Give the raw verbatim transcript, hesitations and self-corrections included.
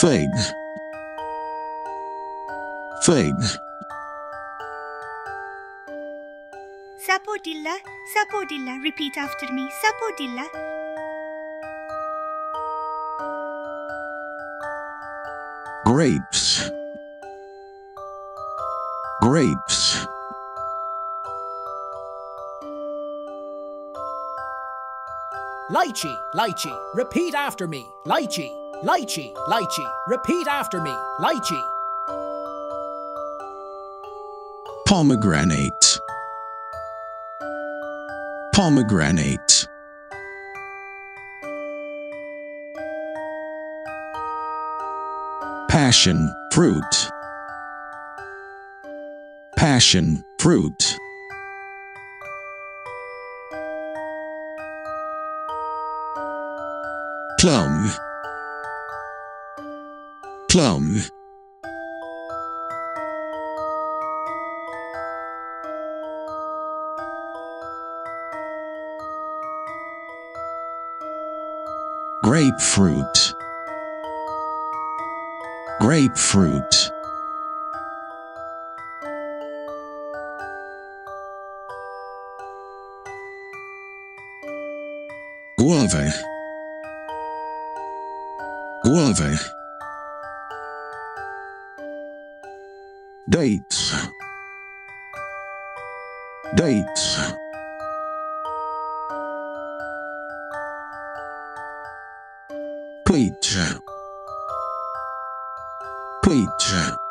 fig, fig. Sapodilla, sapodilla. Repeat after me. Sapodilla. Grapes, grapes. Lychee, lychee. Repeat after me. Lychee, lychee, lychee. Repeat after me. Lychee. Pomegranate, pomegranate. Passion fruit, passion fruit. Plum, plum. Grapefruit, grapefruit. Guava, guava. Dates, dates. Peach, peach.